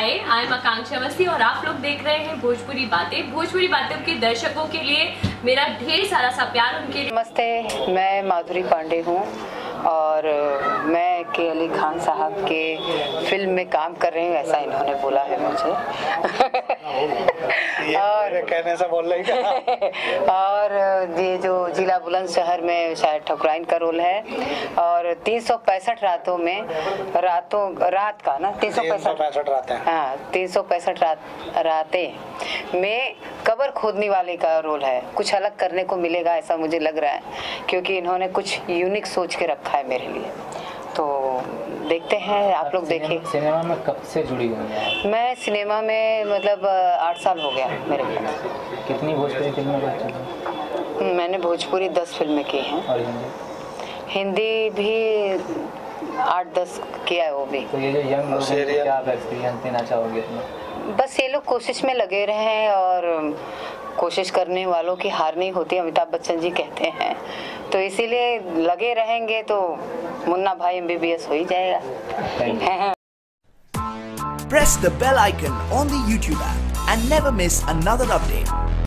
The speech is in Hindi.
हाय, आई एम आकांक्षा अवस्थी और आप लोग देख रहे हैं भोजपुरी बातें। भोजपुरी बातें के दर्शकों के लिए मेरा ढेर सारा सा प्यार। उनके नमस्ते, मैं माधुरी पांडे हूँ और मैं के अली खान साहब के फिल्म में काम कर रही हूँ, ऐसा इन्होंने बोला है मुझे। और कहने से बोल रही और ये जो जिला बुलंदशहर में शायद ठकुराइन का रोल है और 365 रातों में रात का ना 365 रातें, हाँ 365 रातें में कब्र खोदने वाले का रोल है। कुछ अलग करने को मिलेगा ऐसा मुझे लग रहा है, क्योंकि इन्होंने कुछ यूनिक सोच के रखा है मेरे लिए। तो देखते हैं, आप लोग देखिए। सिनेमा में कब से जुड़ी हुई हैं? मैं सिनेमा में मतलब 8 साल हो गया मेरे ख्याल। कितनी भोजपुरी फिल्में कर चुकी हैं? मैंने भोजपुरी 10 फिल्में की हैं और हिंदी भी 8-10 किया है वो भी। तो ये जो यंग लोग हैं, क्या आप एक्सपीरियंस देना चाहोगे इसमें? बस ये लोग कोशिश में लगे रहे हैं और कोशिश करने वालों की हार नहीं होती, अमिताभ बच्चन जी कहते हैं। तो इसीलिए लगे रहेंगे तो मुन्ना भाई MBBS हो ही जाएगा। Press the bell icon on the YouTube app and never miss another update.